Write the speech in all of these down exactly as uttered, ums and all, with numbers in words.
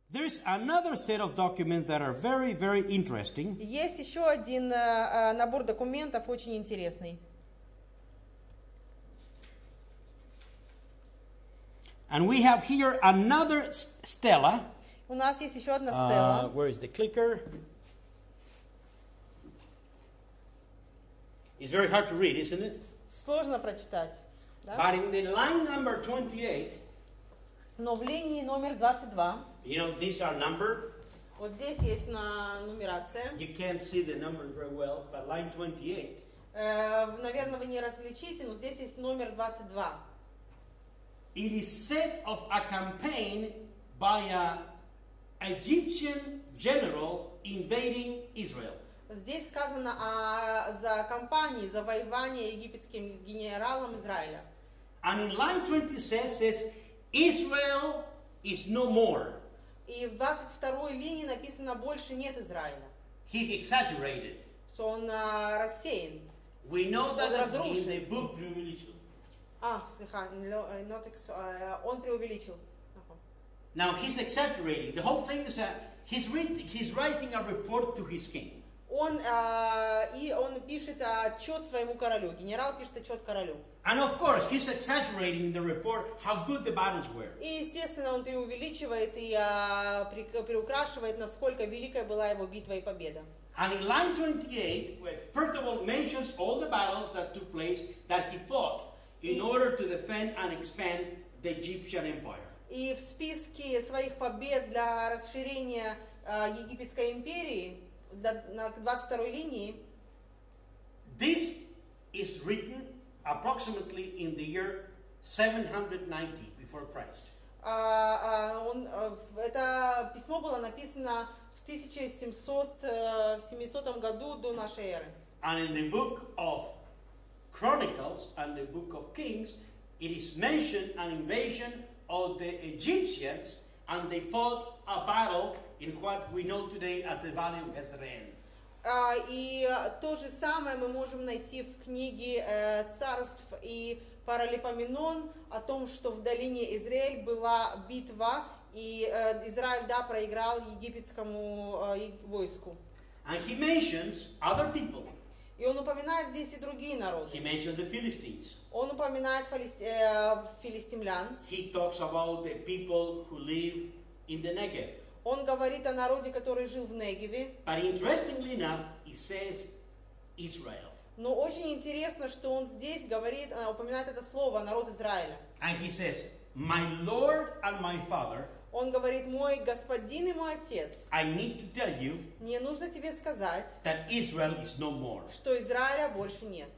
There is another set of documents that are very, very interesting. Есть еще один э, набор документов, очень интересный. And we have here another stela. У нас есть еще одна Uh, стела. where is the clicker? It's very hard to read, isn't it? Сложно прочитать. Да? But in the line number twenty-eight, Но в линии номер двадцать два, you know, these are numbered. вот здесь есть на нумерация. You can't see the numbers very well, but line twenty-eight. Э, наверное, вы не различите, но здесь есть номер двадцать два. It is said of a campaign by an Egyptian general invading Israel. Здесь сказано о за кампании завоевания египетским генералом Израиля. And in line twenty says, says Israel is no more. И в двадцать второй линии написано «больше нет Израиля», He exaggerated. что он а, рассеян. We know that Он in разрушен. the book Revelation. А, слегка, not ex- а, он преувеличил. Ага. Now he's exaggerating. The whole thing is that he's, read, he's writing a report to his king. Он, а, и он пишет отчет своему королю, генерал пишет отчет королю. And of course, he's exaggerating in the report how good the battles were. И, естественно, он преувеличивает и а, при, приукрашивает, насколько великая была его битва и победа. And in line twenty-eight, where first of all mentions all the battles that took place that he fought in order to defend and expand the Egyptian empire. И в списке своих побед для расширения а, египетской империи до, на двадцать второй линии This is written approximately in the year seven hundred ninety before Christ. а, а, он, а, в- это письмо было написано в тысяча семисотом году до нашей эры. And in the book of Chronicles and the book of Kings, it is mentioned an invasion of the Egyptians, and they fought a battle in what we know today as the Valley of Jezreel. А, И а, то же самое мы можем найти в книге э, царств и Паралипоменон о том, что в долине Израиль была битва, и э, Израиль, да, проиграл египетскому э, и- войску. And he mentions other people. И он упоминает здесь и другие народы. He mentions the Philistines. Он упоминает фалис- э, филистимлян. He talks about the people who live in the Negev. Он говорит о народе, который жил в Негеве. But interestingly enough, he says Israel. Но очень интересно, что он здесь говорит, э, упоминает это слово, народ Израиля. And he says, my Lord and my Father, Он говорит, мой господин и мой отец, I need to tell you мне нужно тебе сказать, that Israel is no more. что Израиля больше нет.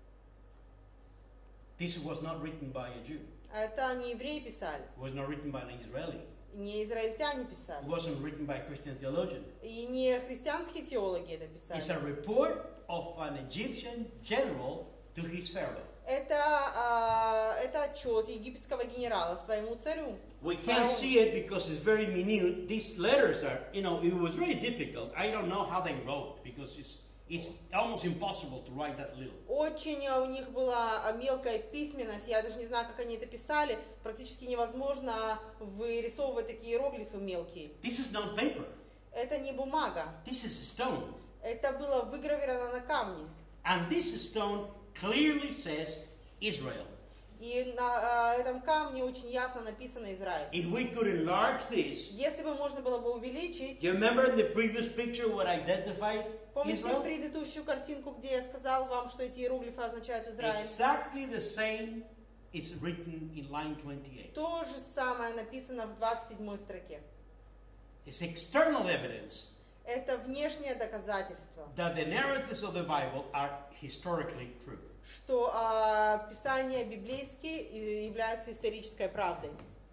This was not written by a Jew. Это не евреи писали, It was not written by an Israeli. не израильтяне It писали, wasn't written by a Christian theologian. и не христианские теологи это It's a писали. report of an Egyptian general to his pharaoh. Это, а, это отчет египетского генерала своему царю. We can't see it because it's very minute. These letters are, you know, it was very difficult. I don't know how they wrote because it's, it's almost impossible to write that little. Очень а, у них была а, мелкая письменность, я даже не знаю, как они это писали. Практически невозможно вырисовывать такие иероглифы мелкие. This is not paper. Это не бумага, This is stone. это было выгравировано на камне. And this stone clearly says Israel. И на а, этом камне очень ясно написано Израиль. If we could enlarge this, Если бы можно было бы увеличить, you remember in the previous picture what identified помните Israel? предыдущую картинку, где я сказал вам, что эти иероглифы означают Израиль? Exactly the same is written in line twenty-eight. То же самое написано в двадцать седьмой строке. It's external evidence Это внешнее доказательство, that the narratives of the Bible are historically true. что а, Писания библейские и являются исторической правдой.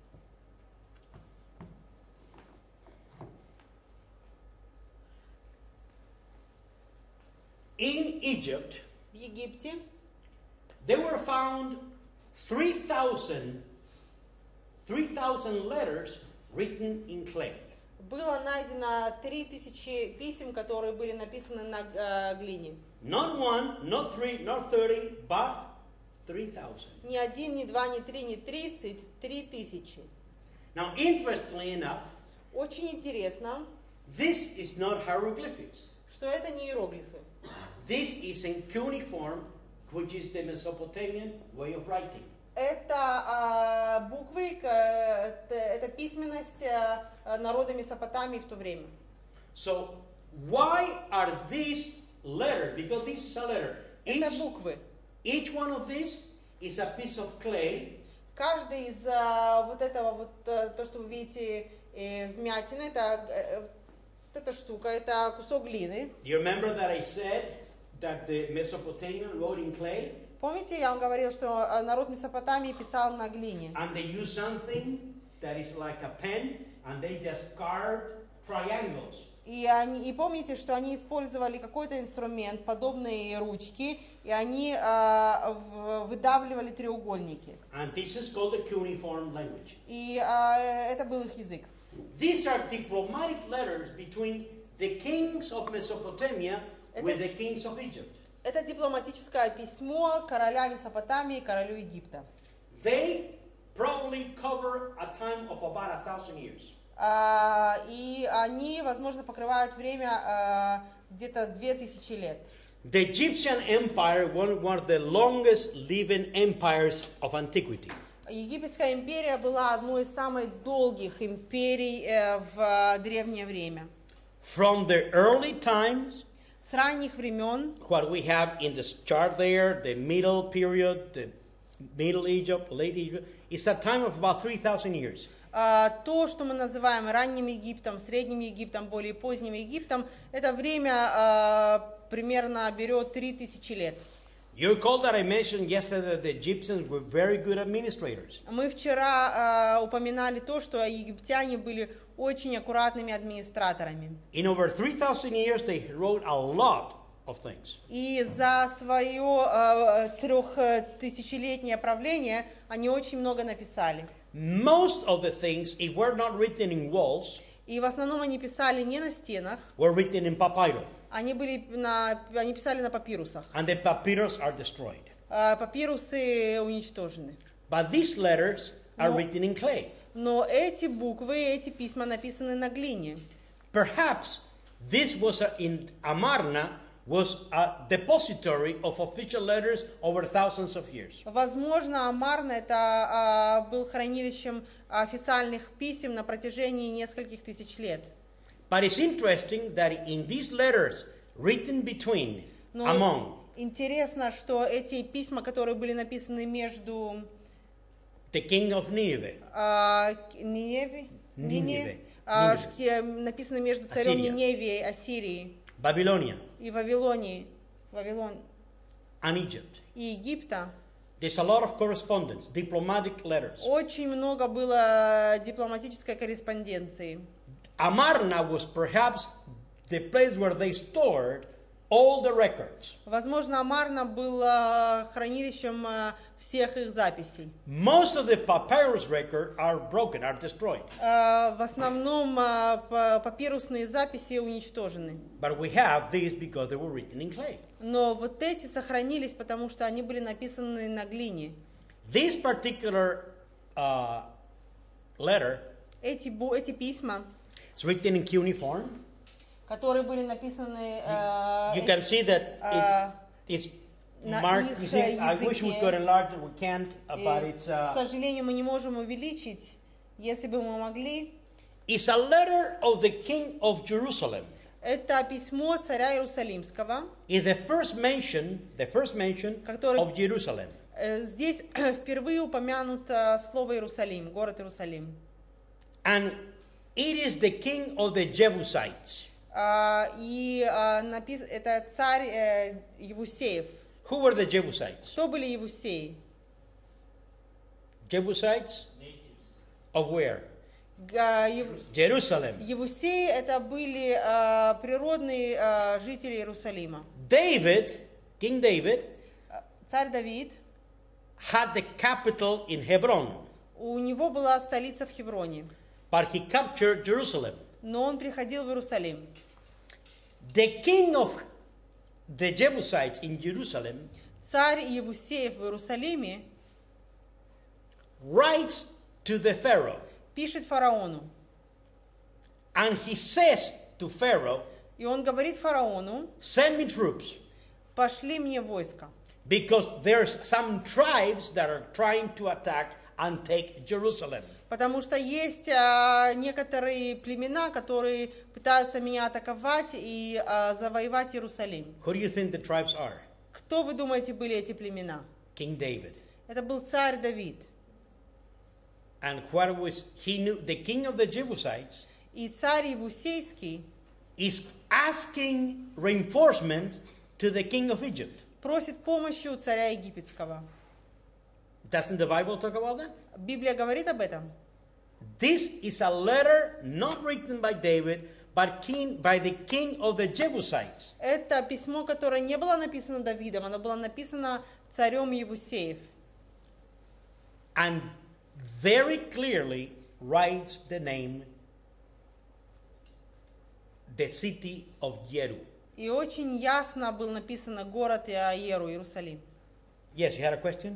In Egypt, В Египте there were found three thousand letters written in clay. было найдено три тысячи писем, которые были написаны на э, глине. Not one, not three, not thirty, but three thousand. Ни один, ни два, ни три, ни тридцать, три тысячи. Now, interestingly enough, Очень интересно, this is not hieroglyphics. что это не иероглифы. This is in cuneiform, which is the Mesopotamian way of writing. Это а, буквы, к- это, это письменность а, народа Месопотамии в то время. So why are these letters? Because this is a letter. Это Each, буквы. each one of these is a piece of clay. Каждый из а, вот этого, вот а, то, что вы видите э, вмятины, это э, вот эта штука, это кусок глины. You remember that I said that the Mesopotamian wrote in clay? Помните, я вам говорил, что а, народ Месопотамии писал на глине. And they use something that is like a pen, and they just carved triangles. И, они, и помните, что они использовали какой-то инструмент, подобные ручки, и они а, в- выдавливали треугольники. And this is called the cuneiform language. И а, это был их язык. These are diplomatic letters between the kings of Mesopotamia with the kings of Egypt. Это дипломатическое письмо короля Месопотамии, королю Египта. They probably cover a time of about a thousand years. А, и они, возможно, покрывают время а, где-то две тысячи лет. The Egyptian Empire was one of the longest living empires of antiquity. Египетская империя была одной из самых долгих империй э, в а, древнее время. From the early times, С ранних времен, what we have in the chart there, the middle period, the Middle Egypt, late Egypt, is a time of about three thousand years. а, то, что мы называем ранним Египтом, средним Египтом, более поздним Египтом, это время а, примерно берет три тысячи лет. You recall that I mentioned yesterday that the Egyptians were very good administrators. Мы вчера а, упоминали то, что египтяне были очень аккуратными администраторами. In over three thousand years, they wrote a lot of things. И за свое а, трехтысячелетнее правление они очень много написали. Most of the things, if were not written in walls, И в основном они писали не на стенах, were written in papyrus, они, были на, они писали на папирусах. and the papyrus are destroyed. А, папирусы уничтожены. But these letters are No. written in clay. Но эти буквы, эти письма написаны на глине. Perhaps this was a, in Amarna was a depository of official letters over thousands of years. Возможно, Амарна это а, был хранилищем официальных писем на протяжении нескольких тысяч лет. But it's interesting that in these letters written between, Но among интересно, что эти письма, которые были написаны между the king of Nineveh, а, Ниневе, Ниневе. а, Ниневе. ш- написано между царем Ассирия. Ниневии, Ассирии Babylonia, и Вавилонии, Вавилон and Egypt. и Египта. There's a lot of correspondence, diplomatic letters. Очень много было дипломатической корреспонденции. Amarna was perhaps the place where they stored all the records. Возможно, Амарна было хранилищем а, всех их записей. Most of the papyrus records are broken, are destroyed. А, В основном а, па- папирусные записи уничтожены. But we have these because they were written in clay. Но вот эти сохранились, потому что они были написаны на глине. This particular uh, letter Эти, бу- эти письма, is written in cuneiform. которые были написаны а, You can see that uh, it's, it's на marked. их You see, I wish we языке. could enlarge it. We can't, uh, и, but it's, к uh, сожалению, мы не можем увеличить. Если бы мы могли, it's a letter of the king of Jerusalem. это письмо царя Иерусалимского. Is the first mention, the first mention Который- of Jerusalem. Э, Здесь впервые упомянуто слово Иерусалим, город Иерусалим. And it is the king of the Jebusites. А, И а, напис- это царь э, Евусеев. Who were the Jebusites? Кто были Евусеи? Jebusites of where? Га- Ев- Jerusalem. Евусеи это были а, природные а, жители Иерусалима. David, King David, А, Царь Давид, had the capital in Hebron, у него была столица в Хевроне, but he captured Jerusalem. но он приходил в Иерусалим. The king of the Jebusites in Jerusalem Царь Евусеев в Иерусалиме writes to the Pharaoh, пишет фараону. And he says to Pharaoh, И он говорит фараону: send me troops, пошли мне войско. because there's some tribes that are trying to attack and take Jerusalem. Потому что есть а, некоторые племена, которые пытаются меня атаковать и а, завоевать Иерусалим. Who do you think the tribes are? Кто, вы думаете, были эти племена? King David. Это был царь Давид. And what was he knew? The king of the Jebusites И царь Иевусейский is asking reinforcement to the king of Egypt. просит помощи у царя египетского. Doesn't the Bible talk about that? Библия говорит об этом. This is a letter not written by David, but king, by the king of the Jebusites. Это письмо, которое не было написано Давидом, оно было написано царем Иевусеев. And very clearly writes the name, the city of Jeru. И очень ясно был написано город Иеру, Иерусалим. Yes, you had a question?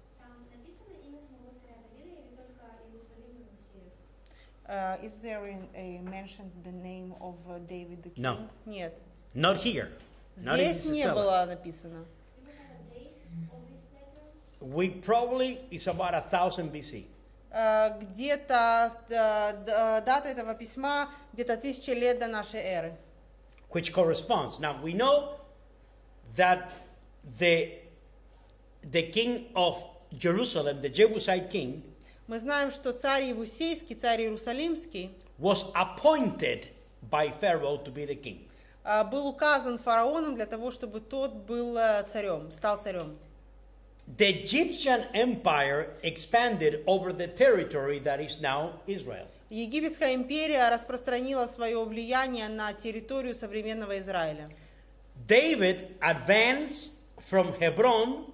Uh, is there in, a mentioned the name of uh, David the king? No. Нет. Not here. Not in Здесь не Stella. было написано. We probably is about a thousand B C. Uh, где-то uh, uh, дата этого письма где-то тысяча лет до нашей эры. Which corresponds. Now we know that the the king of Jerusalem, the Jebusite king, Мы знаем, что царь Иевусейский, царь Иерусалимский, was appointed by Pharaoh to be the king. uh, был указан фараоном для того, чтобы тот был uh, царем, стал царем. The Egyptian empire expanded over the territory that is now Israel. Египетская империя распространила свое влияние на территорию современного Израиля. David advanced from Hebron,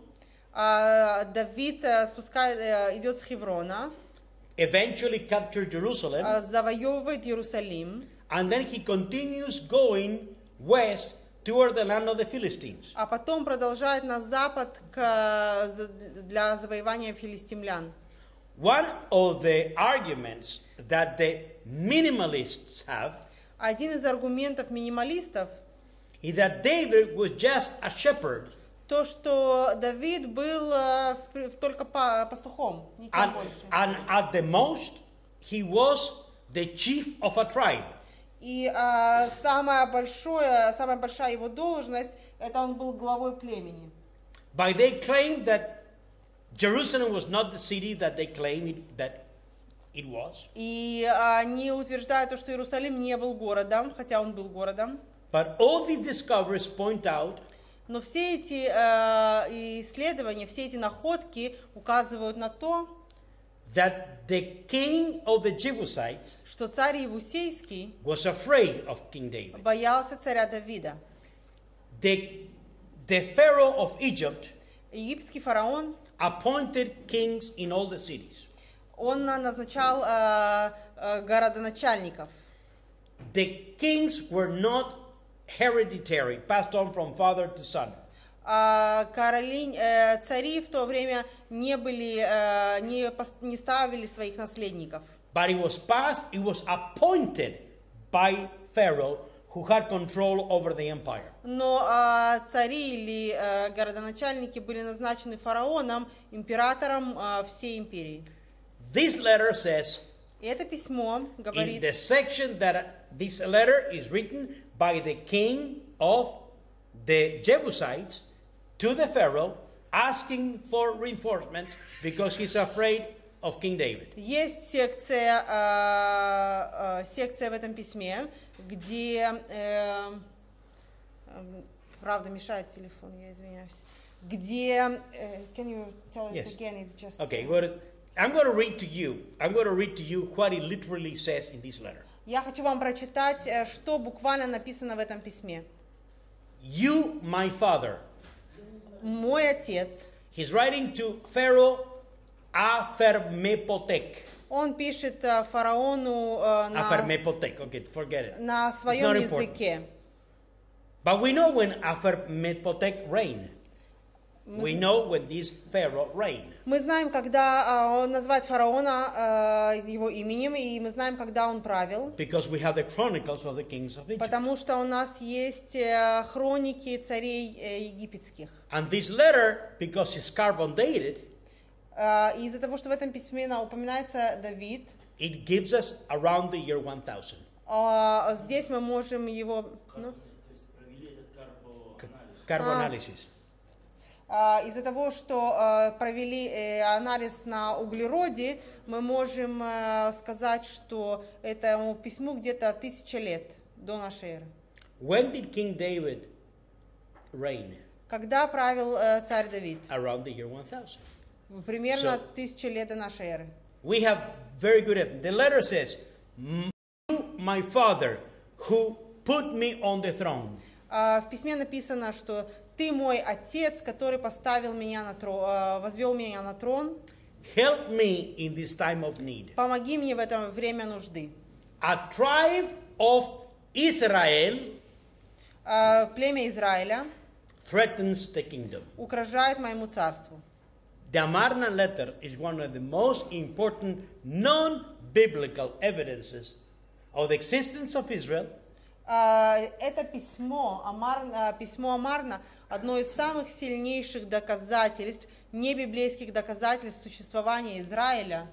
А Давид uh, спускает, uh, идет с Хеврона, eventually captured Jerusalem, uh, завоевывает Иерусалим, and then he continues going west toward the land of the Philistines. а потом продолжает на запад к, для завоевания филистимлян. One of the arguments that the minimalists have Один из аргументов минималистов is that David was just a shepherd, то, что Давид был uh, в, только по, пастухом, никем and, больше. and at the most he was the chief of a tribe. И uh, самая, большое, самая большая его должность, это он был главой племени. But they claimed that Jerusalem was not the city that they claimed it, that it was. И uh, они утверждают, то, что Иерусалим не был городом, хотя он был городом. But all these discoveries point out Но все эти uh, исследования, все эти находки указывают на то, that the king of the Jebusites что царь Иевусейский was afraid of King David. боялся царя Давида. The, the Pharaoh of Egypt Египетский фараон, appointed kings in all the cities. он назначал uh, uh, городоначальников. The kings were not hereditary, passed on from father to son. А короли, э, цари в то время не были, э, не, пос- не ставили своих наследников. But it was passed, it was appointed by Pharaoh, who had control over the empire. Но э, цари или э, городоначальники были назначены фараоном, императором э, всей империи. This letter says, И это письмо in говорит, the section that this letter is written by the king of the Jebusites to the Pharaoh, asking for reinforcements because he's afraid of King David. есть секция, э, э, секция в этом письме, где, э, э, правда мешает телефон, я извиняюсь, где, э, can you tell us Yes. again, it's just... Okay, well, I'm going to read to you. I'm going to read to you what it literally says in this letter. Я хочу вам прочитать, э, что буквально написано в этом письме. You, my father. Мой отец, He's writing to Pharaoh Afermepotec. он пишет э, фараону э, на, Afermepotec, okay, forget it. на It's своем not important. языке. But we know when Afermepotec reigned. We know when this Pharaoh reigned. Мы знаем, когда он назвать фараона его именем, и мы знаем, когда он правил. Because we have the chronicles of the kings of Egypt. Потому что у нас есть хроники царей египетских. And this letter, because it's carbon dated, И из-за того, что в этом письме упоминается Давид, it gives us around the year one thousand. Здесь мы можем его... Ну? Карбоанализис. А, из-за того, что а, провели э, анализ на углероде, мы можем а, сказать, что этому письму где-то тысяча лет до нашей эры. When did King David reign? Когда правил э, царь Давид? Around the year one thousand. Примерно So, тысяча лет до нашей эры. We have very good evidence. The letter says, my father who put me on the throne. В письме написано, что ты мой отец, который поставил меня на трон, возвел меня на трон. Help me in this time of need. Помоги мне в это время нужды. A tribe of Israel племя Израиля threatens the kingdom. Угрожает моему царству. The Amarna letter is one of the most important non-biblical evidences of the existence of Israel. Это письмо, Амар, письмо Амарна, одно из самых сильнейших доказательств, небиблейских доказательств существования Израиля.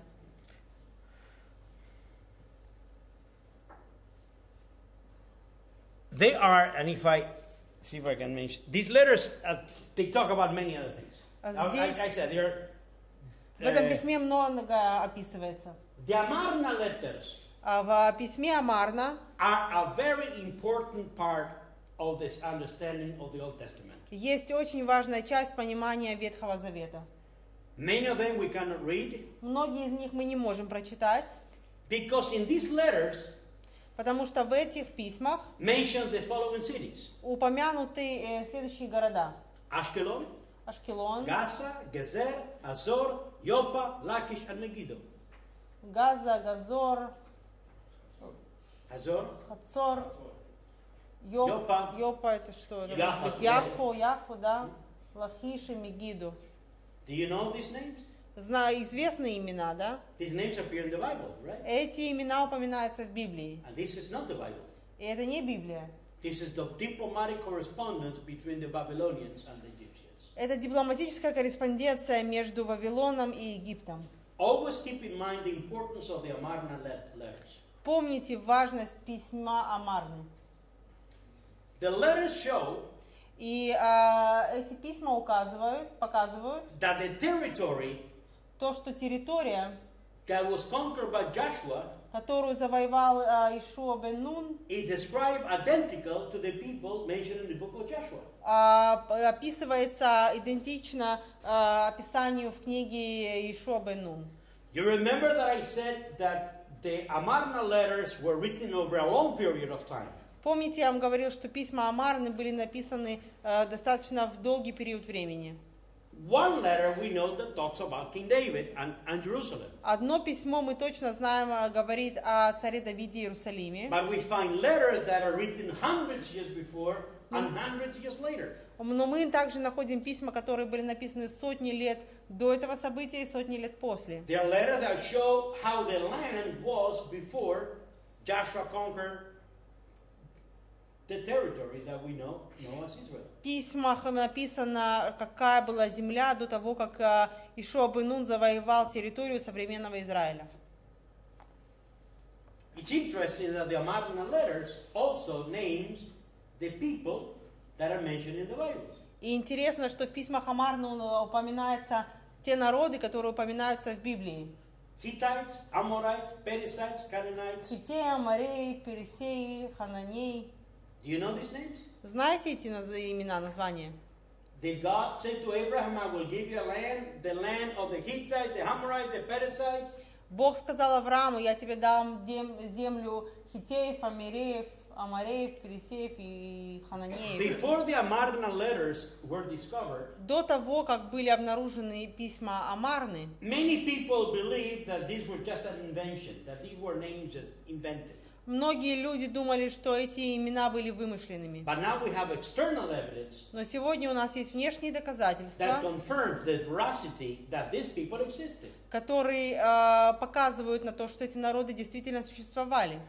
They are, and if I see if I can mention, these letters, uh, they talk about many other things. Здесь, I, I said, they're, в этом письме много описывается. The Amarna letters В письме Амарна are a very important part of this understanding of the Old Testament. Есть очень важная часть понимания Ветхого Завета. Many of them we cannot read. Многие из них мы не можем прочитать. Because in these letters, потому что в этих письмах mentions the following cities. Упомянуты э, следующие города: Ashkelon, Ашкелон, Gaza, Gezer, Azor, Joppa, Lachish, and Megiddo. Газа, Газор, Azor, Хацор, Йопа. Йопа это что? Это может быть Яффо, Яффо, да? Лахиш и Мегидо. Do you know these names? Знаю известные имена, да? These names appear in the Bible, right? Эти имена упоминаются в Библии. And this is not the Bible. И это не Библия. This is the diplomatic correspondence between the Babylonians and the Egyptians. Это дипломатическая корреспонденция между Вавилоном и Египтом. Always keep in mind the importance of the Amarna letters. Помните важность письма Амарны. The letters show и э, эти письма указывают, показывают, that the territory то, что территория, that was conquered by Joshua, которую завоевал э, Ишуа бен Нун, is described identical to the people mentioned in the book of Joshua. Э, описывается идентично э, описанию в книге Ишуа бен Нун. You remember that I said that the Amarna letters were written over a long period of time. Помните, я вам говорил, что письма Амарны были написаны э, достаточно в долгий период времени. One letter we know that talks about King David and, and Jerusalem. Одно письмо мы точно знаем, говорит о царе Давиде и Иерусалиме. But we find letters that are written hundreds years before and hundreds years later. Но мы также находим письма, которые были написаны сотни лет до этого события и сотни лет после. They are letters that show how the land was before Joshua conquered the territory that we know, know as Israel. В письмах написано, какая была земля до того, как Ишуа бен Нун завоевал территорию современного Израиля. It's interesting that the Amarna letters also names the people that are mentioned in the Bible. И интересно, что в письмах Амарны упоминаются те народы, которые упоминаются в Библии. Hittites, Amorites, Perizzites, Canaanites. Хиттеи, Амореи, Пересеи, Хананеи. Do you know these names? Знаете эти имена, названия? Did God say to Abraham, I will give you a land, the land of the Hittites, the Amorites, the Perizzites? Бог сказал Аврааму: я тебе дам землю Хиттеев, Амореев, Амореев, Пересеев и Хананеев. Before the Amarna letters were discovered, до того, как были обнаружены письма Амарны, many people believed that these were just an invention, that these were names just invented. Многие люди думали, что эти имена были вымышленными. But now we have external evidence Но сегодня у нас есть внешние that доказательства, confirms the veracity that these people existed. которые э, показывают на то, что эти народы действительно существовали.